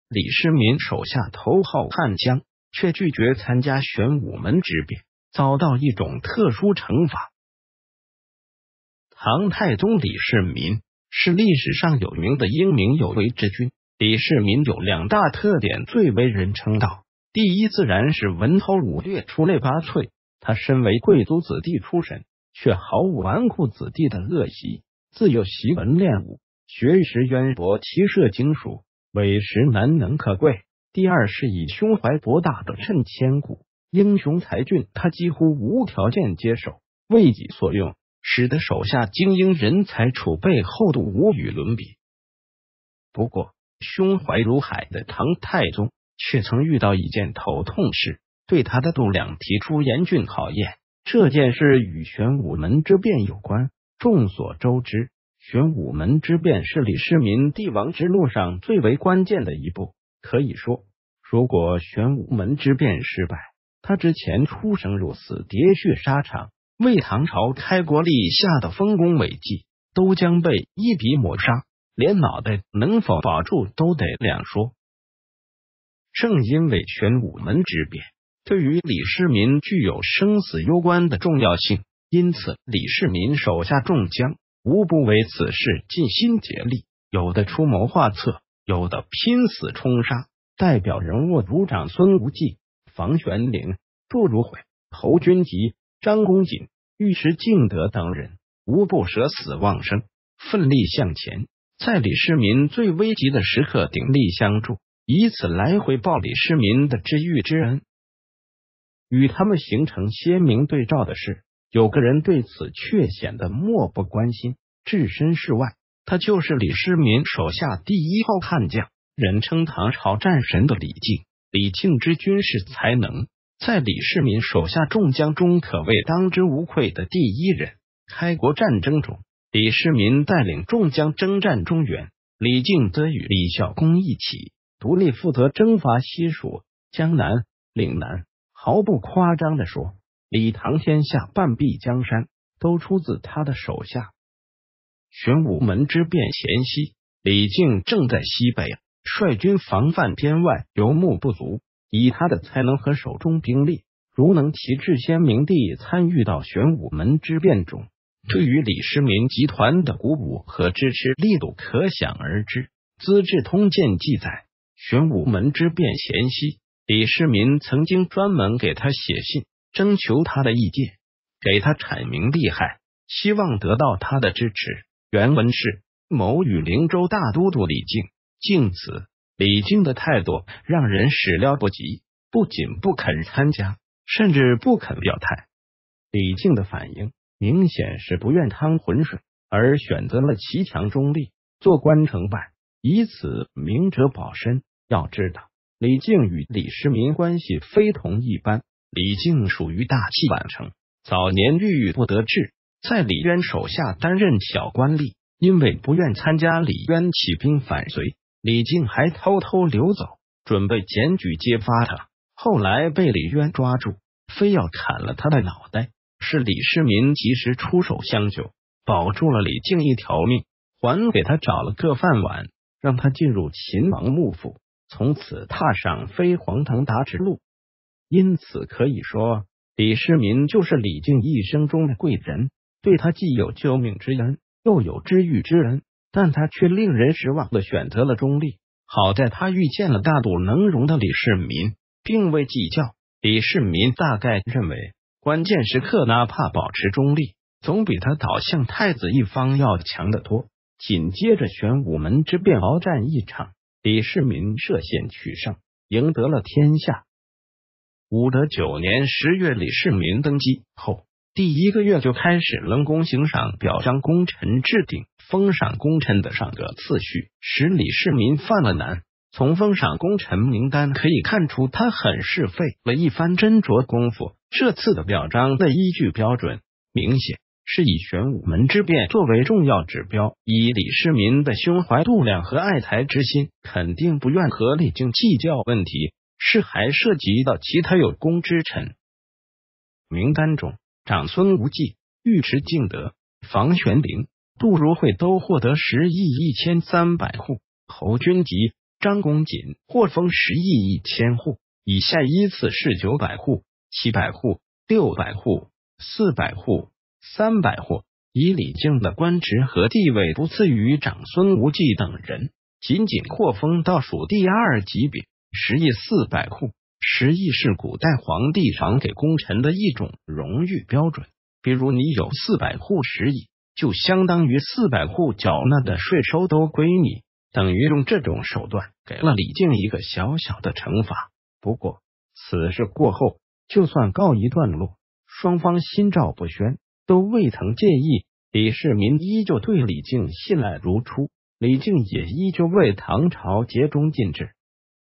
李世民手下头号悍将却拒绝参加玄武门之变，遭到一种特殊惩罚。唐太宗李世民是历史上有名的英明有为之君。李世民有2大特点最为人称道。第一，自然是文韬武略出类拔萃。他身为贵族子弟出身，却毫无纨绔子弟的恶习，自幼习文练武，学识渊博，骑射精熟，委实难能可贵。第二是以胸怀博大的趁千古，英雄才俊他几乎无条件接受，为己所用，使得手下精英人才储备厚度无与伦比。不过胸怀如海的唐太宗却曾遇到一件头痛事，对他的度量提出严峻考验。这件事与玄武门之变有关。众所周知，玄武门之变是李世民帝王之路上最为关键的一步。可以说，如果玄武门之变失败，他之前出生入死、喋血沙场，为唐朝开国立下的丰功伟绩都将被一笔抹杀，连脑袋能否保住都得两说。正因为玄武门之变对于李世民具有生死攸关的重要性，因此李世民手下众将无不为此事尽心竭力，有的出谋划策，有的拼死冲杀。代表人物如长孙无忌、房玄龄、杜如晦、侯君集、张公瑾、尉迟敬德等人，无不舍死忘生，奋力向前，在李世民最危急的时刻鼎力相助，以此来回报李世民的知遇之恩。与他们形成鲜明对照的是，有个人对此却显得漠不关心，置身事外。他就是李世民手下第一号悍将，人称唐朝战神的李靖。李靖之军事才能，在李世民手下众将中可谓当之无愧的第一人。开国战争中，李世民带领众将征战中原，李靖则与李孝恭一起独立负责征伐西蜀、江南、岭南。毫不夸张地说，李唐天下半壁江山都出自他的手下。玄武门之变前夕，李靖正在西北率军防范边外游牧部族，以他的才能和手中兵力，如能旗帜鲜明地参与到玄武门之变中，对于李世民集团的鼓舞和支持力度可想而知。《资治通鉴》记载，玄武门之变前夕，李世民曾经专门给他写信，征求他的意见，给他阐明利害，希望得到他的支持。原文是：某与灵州大都督李靖敬此。李靖的态度让人始料不及，不仅不肯参加，甚至不肯表态。李靖的反应明显是不愿趟浑水，而选择了骑墙中立，做官成败，以此明哲保身。要知道，李靖与李世民关系非同一般。李靖属于大器晚成，早年郁郁不得志，在李渊手下担任小官吏，因为不愿参加李渊起兵反隋，李靖还偷偷溜走，准备检举揭发他。后来被李渊抓住，非要砍了他的脑袋，是李世民及时出手相救，保住了李靖一条命，还给他找了个饭碗，让他进入秦王幕府，从此踏上飞黄腾达之路。因此可以说，李世民就是李靖一生中的贵人，对他既有救命之恩，又有知遇之恩，但他却令人失望的选择了中立。好在他遇见了大度能容的李世民，并未计较。李世民大概认为，关键时刻哪怕保持中立，总比他倒向太子一方要强得多。紧接着玄武门之变鏖战一场，李世民涉险取胜，赢得了天下。武德9年10月，李世民登基后，第1个月就开始论功行赏，表彰功臣，制定封赏功臣的上个次序，使李世民犯了难。从封赏功臣名单可以看出，他很是费了一番斟酌功夫。这次的表彰的依据标准，明显是以玄武门之变作为重要指标。以李世民的胸怀度量和爱才之心，肯定不愿和李靖计较问题，是还涉及到其他有功之臣。名单中，长孙无忌、尉迟敬德、房玄龄、杜如晦都获得10亿1300户，侯君集、 张公瑾获封10亿1000户，以下依次是900户、700户、600户、400户、300户。以李靖的官职和地位不次于长孙无忌等人，仅仅获封到属第2级别。10亿400户，10亿是古代皇帝赏给功臣的一种荣誉标准。比如你有400户10亿，就相当于400户缴纳的税收都归你，等于用这种手段给了李靖一个小小的惩罚。不过此事过后，就算告一段落，双方心照不宣，都未曾介意。李世民依旧对李靖信赖如初，李靖也依旧为唐朝竭忠尽智。